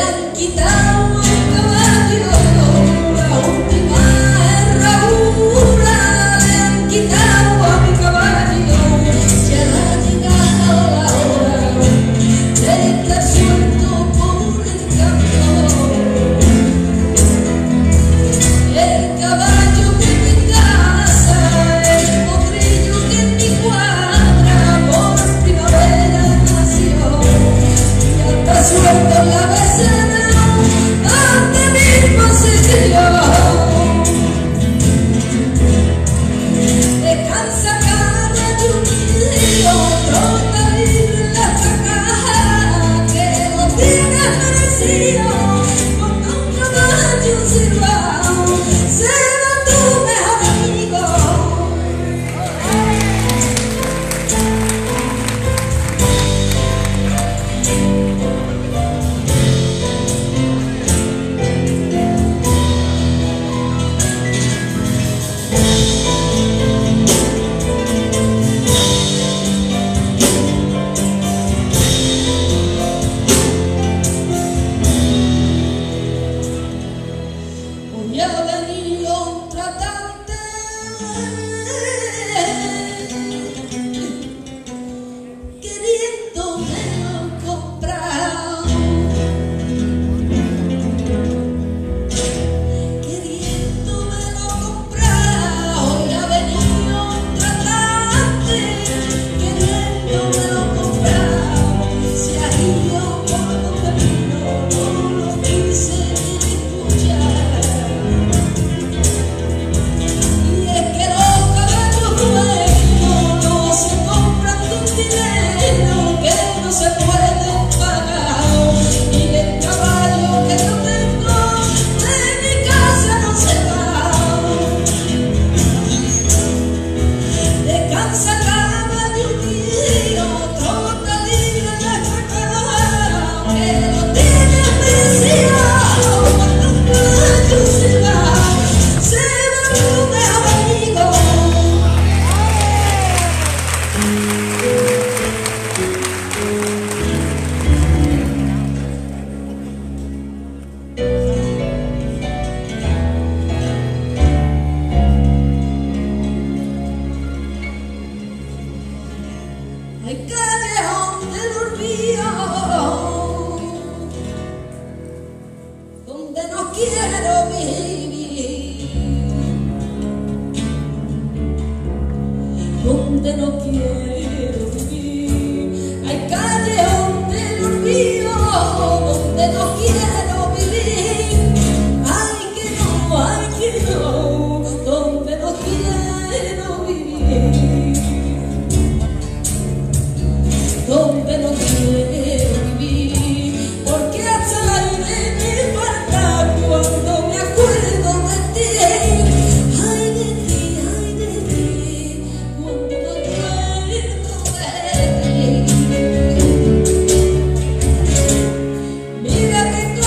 donde no quiero vivir. Hay calle donde el olvido, donde no quiero vivir. Ay que no, donde no quiero vivir. Donde no quiero vivir, porque hasta el aire me falta cuando me acuerdo de ti. Ay de ti, cuando me acuerdo de ti. Mira que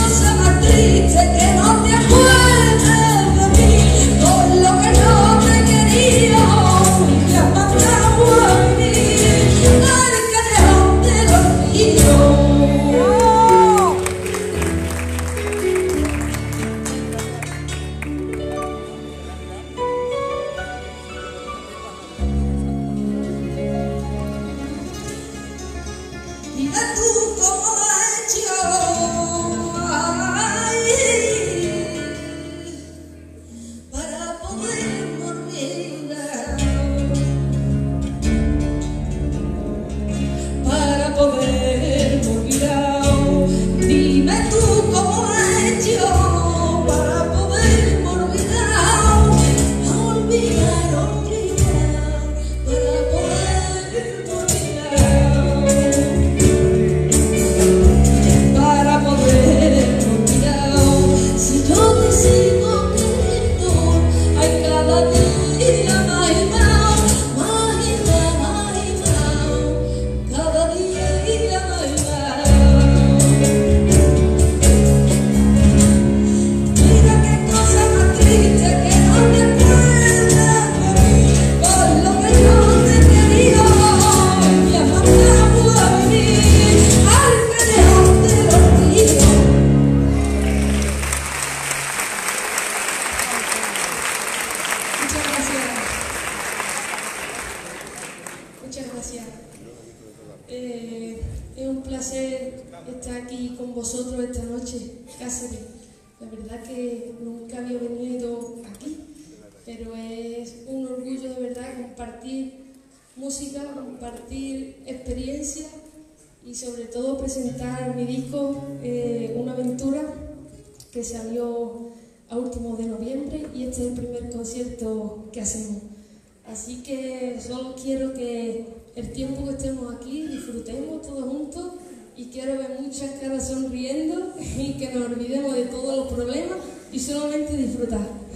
esta noche, Cáceres. La verdad que nunca había venido aquí, pero es un orgullo de verdad compartir música, compartir experiencia y sobre todo presentar mi disco Una Aventura, que salió a últimos de noviembre y este es el primer concierto que hacemos. Así que solo quiero que el tiempo que estemos aquí disfrutemos todos juntos y quiero ver muchas caras sonriendo y que nos olvidemos de todos los problemas y solamente disfrutar.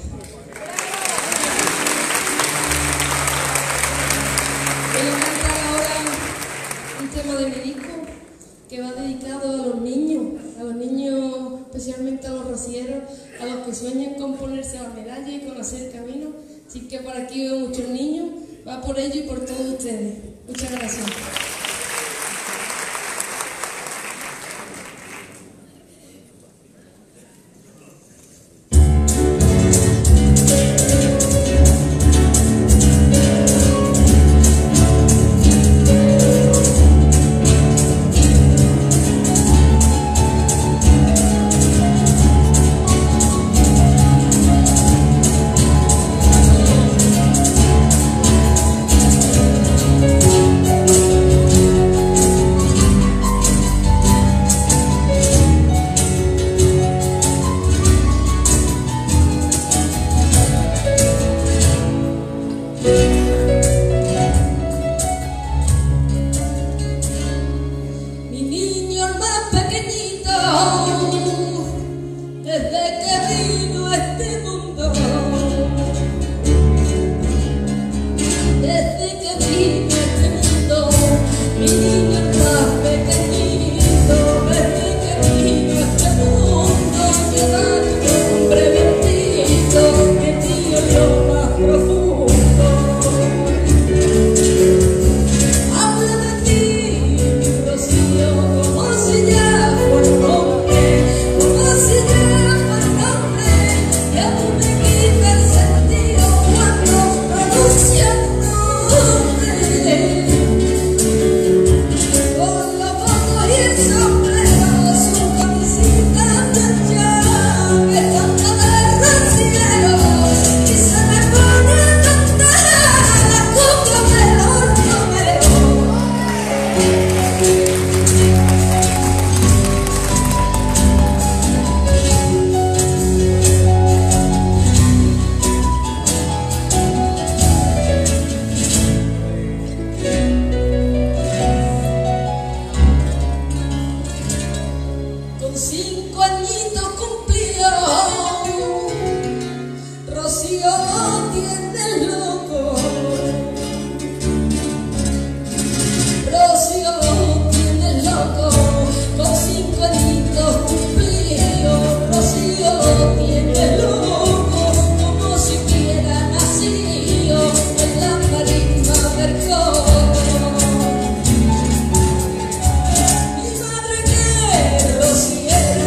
Voy a cantar ahora un tema de mi disco que va dedicado a los niños, especialmente a los rocieros, a los que sueñan con ponerse la medalla y conocer el camino. Así que por aquí veo muchos niños, va por ellos y por todos ustedes. Muchas gracias.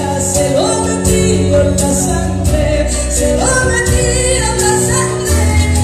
Se lo metí en la sangre,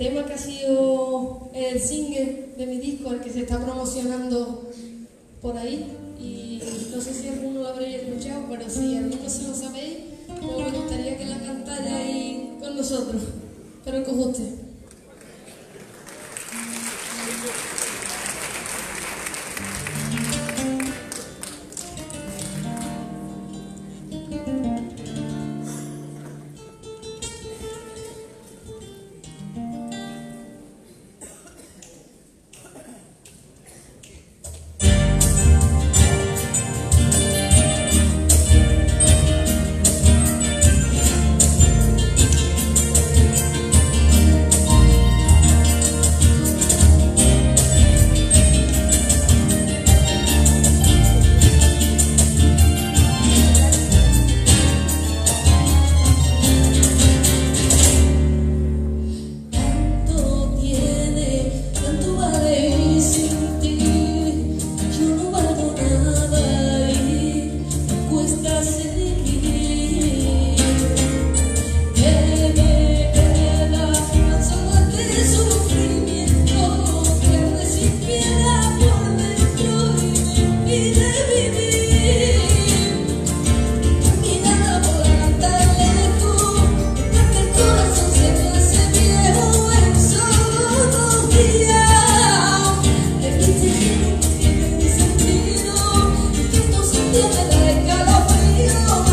tema que ha sido el single de mi disco, el que se está promocionando por ahí, y no sé si alguno lo habréis escuchado, pero si alguno se lo sabéis, pues me gustaría que la cantarais con nosotros. Espero que os guste. Escalofrío.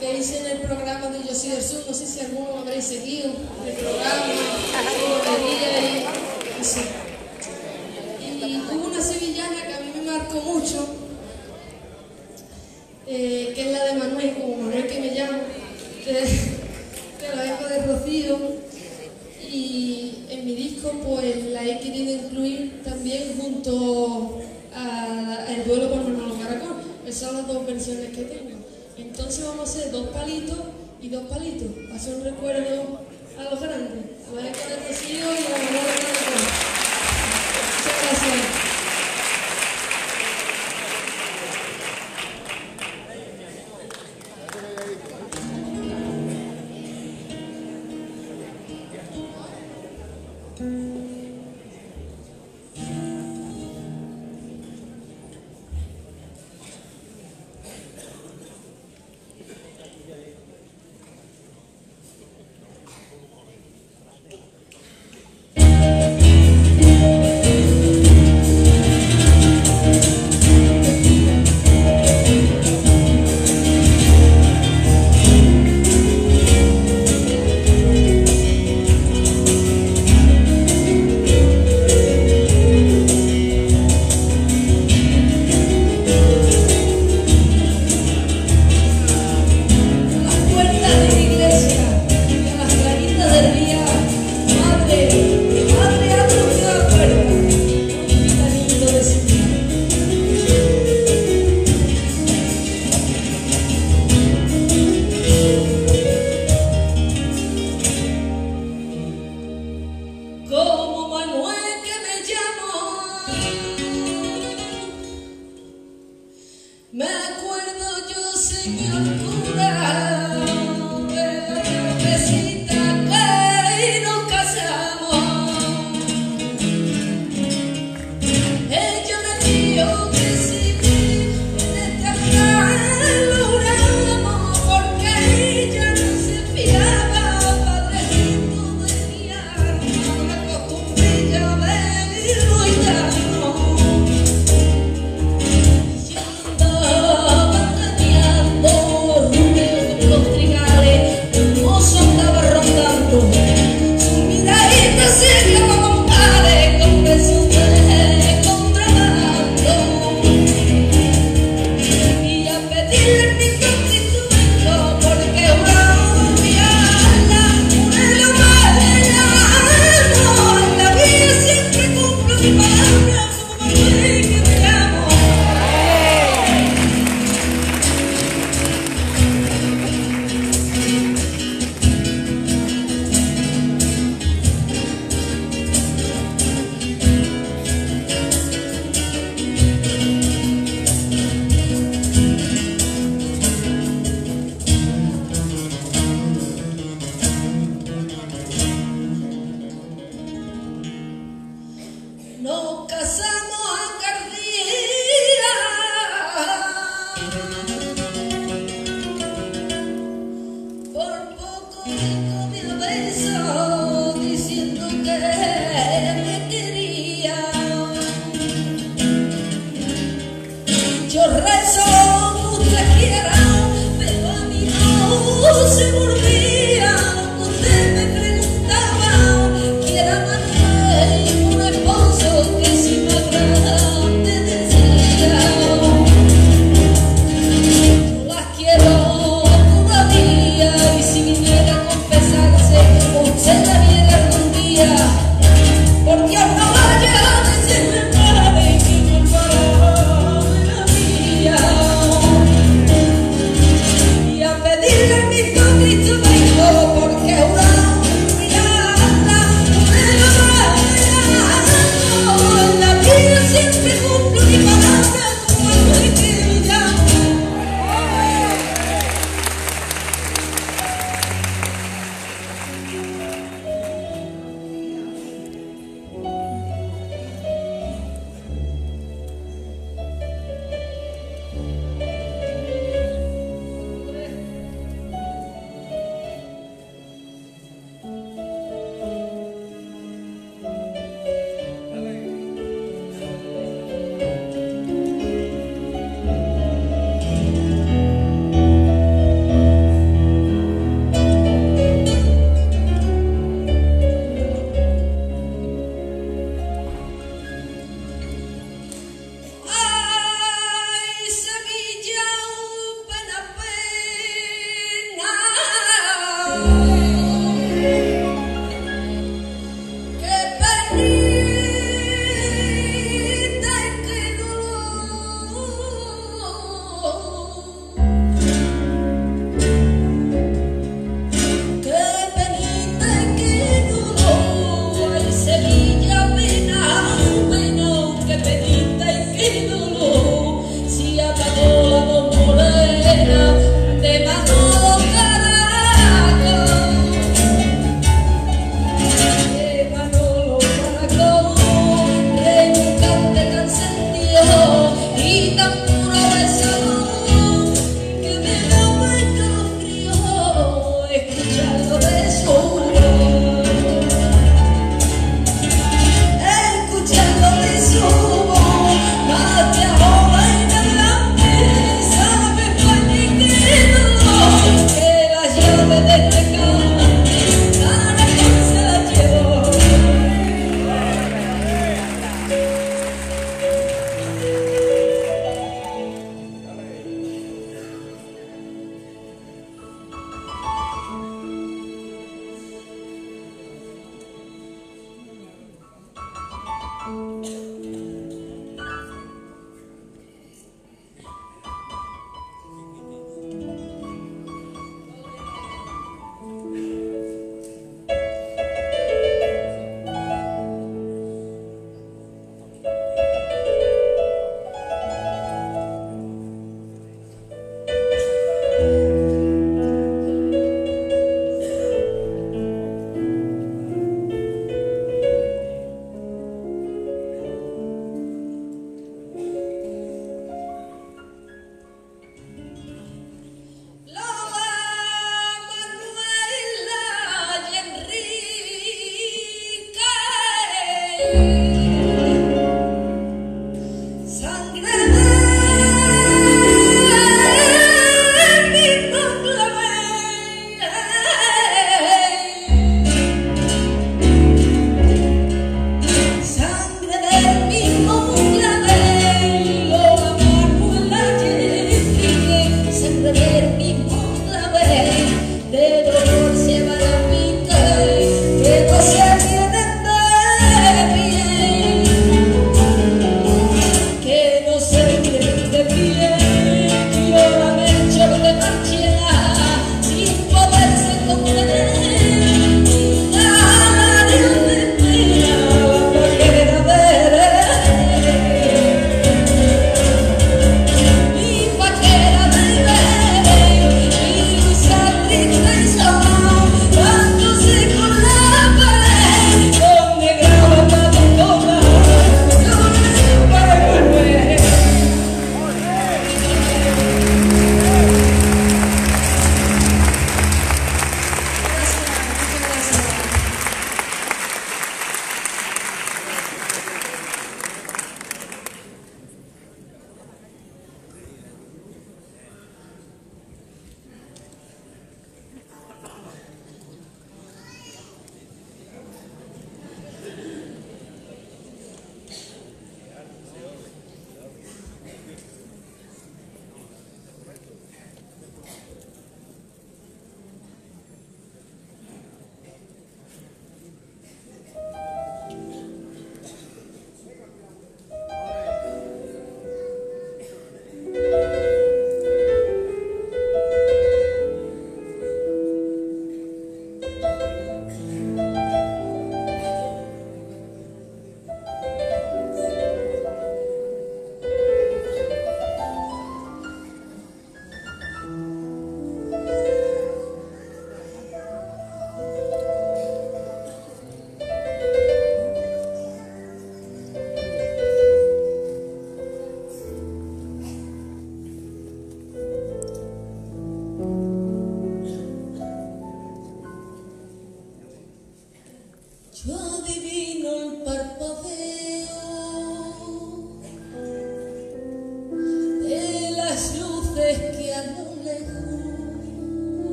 que hice en el programa de Yo Soy del Sur. No sé si alguno habréis seguido el programa, cómo veía y sí. Y hubo una sevillana que a mí me marcó mucho, que es la de Manuel, como Manuel que me llamo, de la época de Rocío. Y en mi disco pues la he querido incluir también junto a El duelo por Manolo Caracol. Esas son las dos versiones que tengo. Entonces vamos a hacer 2 palitos y 2 palitos. Va a ser un recuerdo a los grandes, a la época de Rocío y a Manolo Caracol. Muchas gracias.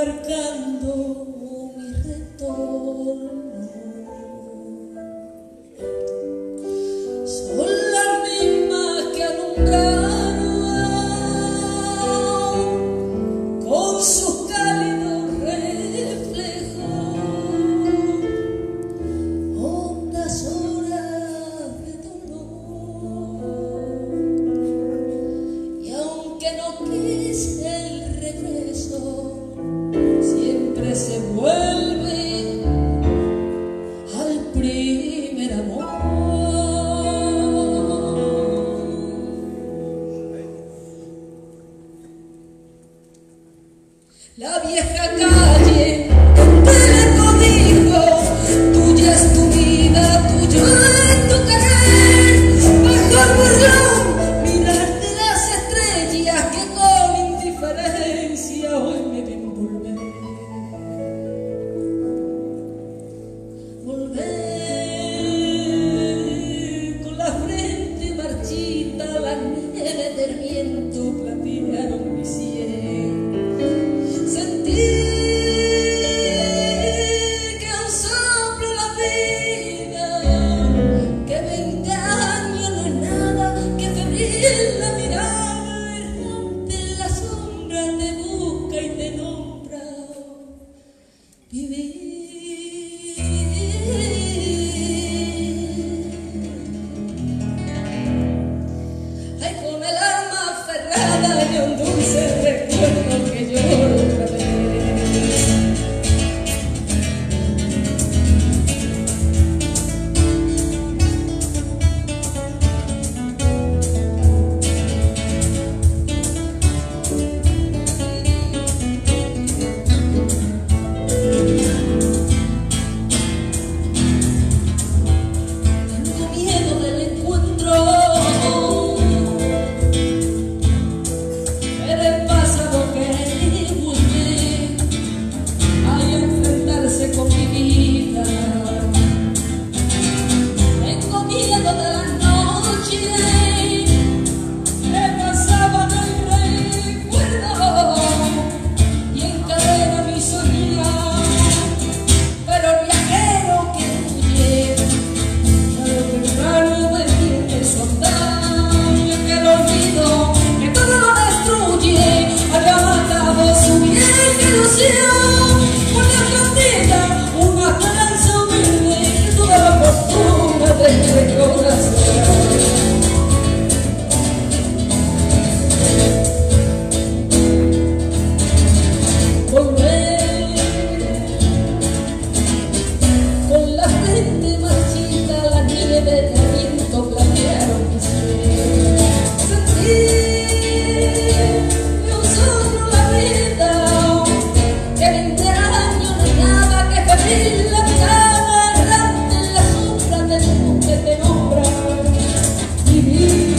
marcando mi retorno. Son las mismas que alumbraron con sus cálidos reflejos hondas horas de dolor. Y aunque no quise el regreso, siempre se vuelve al primer amor. La vieja calle donde le codijo, tuya es tu vida, tuyo es tu querer. Bajo el burlón, mirar de las estrellas que con indiferencia hoy me ven volver. Volver con la frente marchita, la nieve del viento platearon mi sien. Sentí que un soplo la vida, que 20 años no es nada, que febril la mirada, errante en la sombra te busca y te nombra. Vivir. Ay, con el alma aferrada y un dulce recuerdo que lloro otra vez. Tengo miedo del encuentro, pero el pasado que busqué hay a enfrentarse con mi vida. Tengo miedo de la noche que pasaba en el recuerdo y encadena mi soñar, pero el viajero que huye tarde o temprano detiene su andar, y que el olvido que todo lo destruye había matado su vieja ilusión. Una escondida, una esperanza humilde que tuve la fortuna de reconocer. Volver con la frente marchita, la nieve del viento platearon mi sien. Sentí que un soplo la vida, que 20 años no es nada, que febril la mirada, errante en la sombra te busca y te nombra. Vivir.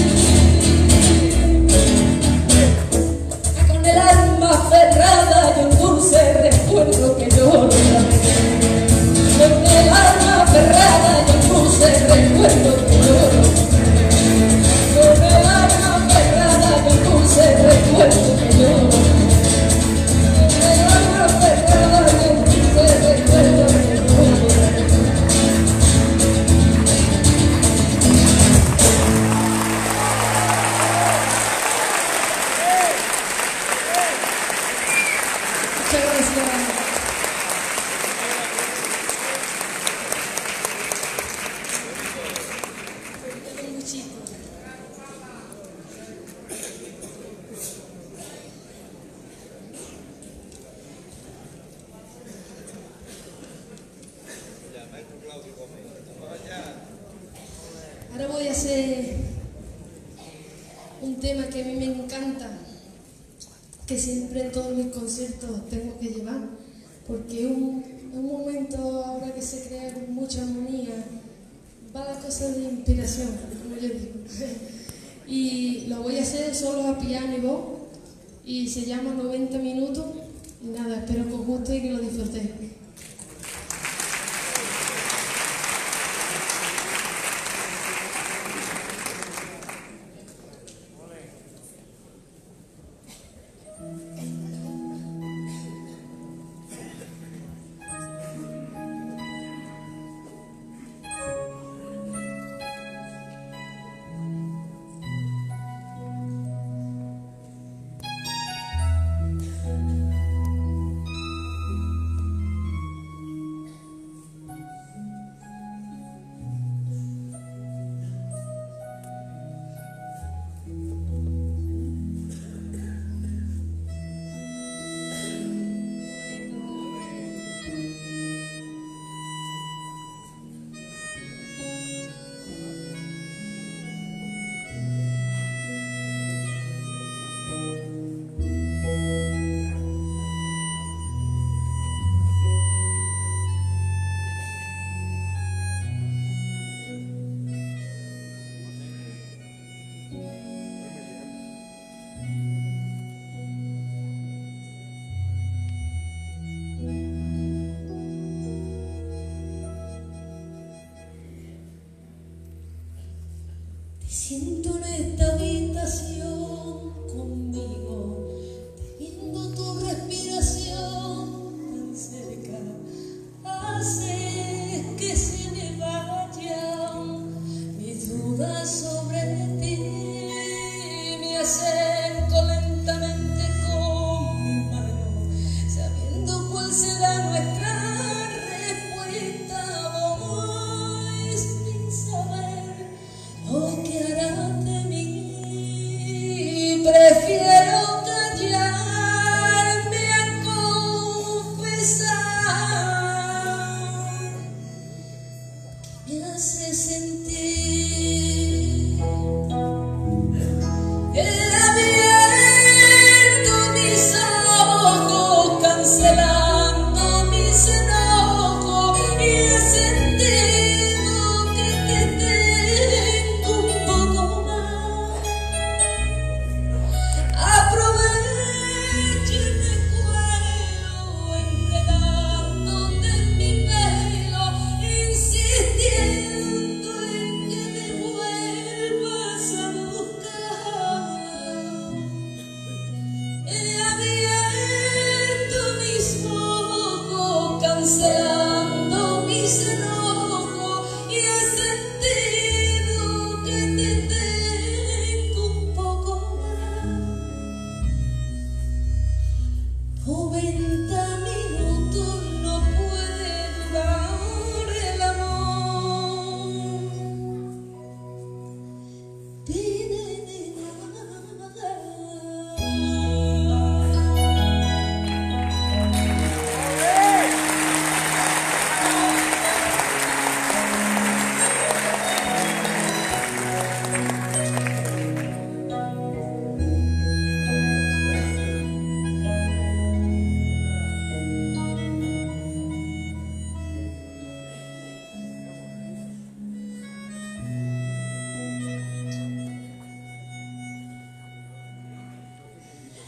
Con el alma aferrada y un dulce recuerdo que lloro otra vez. Con el alma aferrada y un dulce recuerdo que lloro. Con el alma aferrada y un dulce recuerdo que lloro. Con el alma aferrada y un dulce recuerdo que lloro. Muchas gracias. Muchito. Ahora voy a hacer un tema que a mí me encanta, que siempre en todos mis conciertos tengo que llevar, porque es un momento ahora que se crea con mucha armonía, va la cosa de inspiración, como yo digo. Y lo voy a hacer solo a piano y voz, y se llama 90 minutos, y nada, espero que os guste y que lo disfrutéis.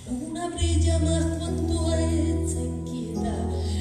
La luna brilla más cuando está inquieta